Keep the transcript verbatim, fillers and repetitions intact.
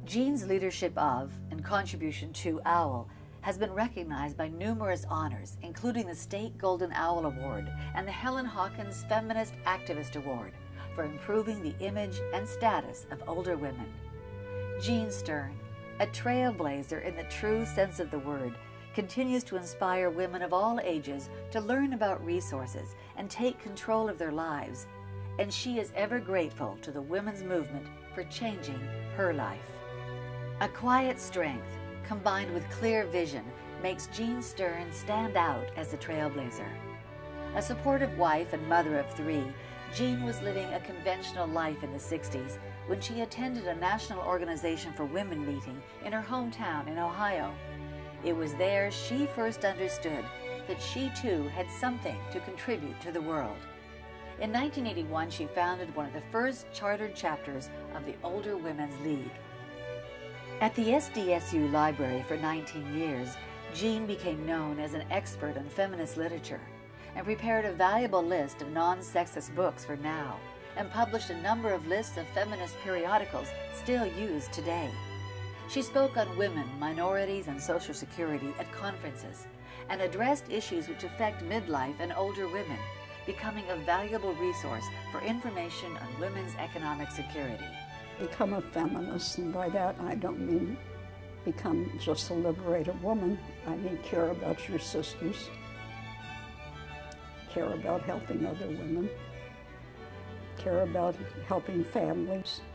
Jean's leadership of and contribution to OWL has been recognized by numerous honors, including the State Golden Owl Award and the Helen Hawkins Feminist Activist Award for improving the image and status of older women. Jean Stern, a trailblazer in the true sense of the word, continues to inspire women of all ages to learn about resources and take control of their lives, and she is ever grateful to the women's movement for changing her life. A quiet strength combined with clear vision makes Jean Stern stand out as a trailblazer. A supportive wife and mother of three, Jean was living a conventional life in the sixties when she attended a National Organization for Women meeting in her hometown in Ohio. It was there she first understood that she too had something to contribute to the world. In nineteen eighty-one, she founded one of the first chartered chapters of the Older Women's League. At the S D S U library for nineteen years, Jean became known as an expert on feminist literature and prepared a valuable list of non-sexist books for Now and published a number of lists of feminist periodicals still used today. She spoke on women, minorities, and Social Security at conferences and addressed issues which affect midlife and older women, becoming a valuable resource for information on women's economic security. Become a feminist, and by that I don't mean become just a liberated woman. I mean care about your sisters, care about helping other women, care about helping families.